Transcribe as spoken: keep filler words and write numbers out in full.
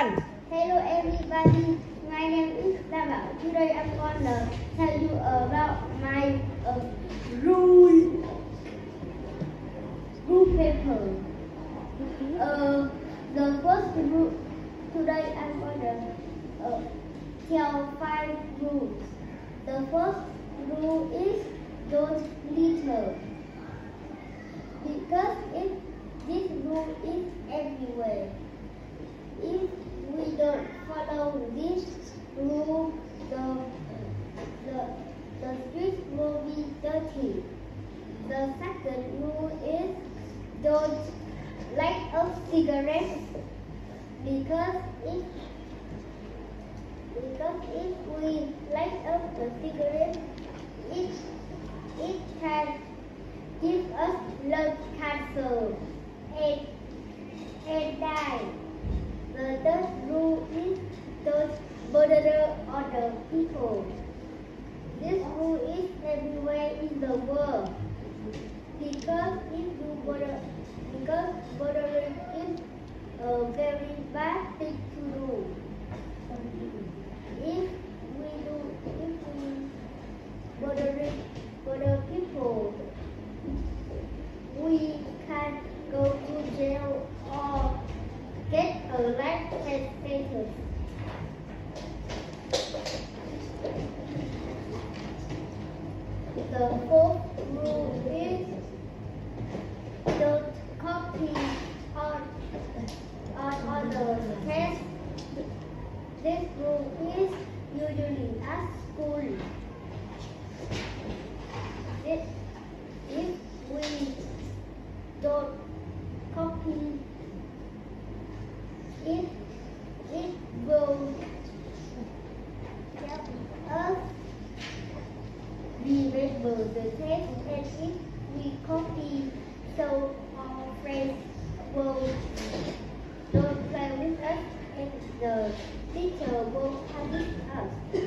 one. Hello everybody, my name is Lama. Today I'm gonna tell you about my uh, rule rule paper. Uh, the first rule today I'm gonna uh, tell five rules. The first rule is don't litter, because if this rule is everywhere. If we don't follow this rule, the, the, the streets will be dirty. The second rule is don't light up cigarettes, because if because if we light up the cigarette, it it can give us lung cancer and and die. The third rule is don't bother other people. This rule is everywhere in the world, because if you bother, because bothering is a very bad thing to do. If we do, if we bothering other people, we can go to jail or get a life sentence. The fourth rule is don't copy on on other tests. This rule is usually at school. If, if we don't copy, It, it will help us remember the text, and if we copy, so our friends will don't play with us and the teacher will punish us.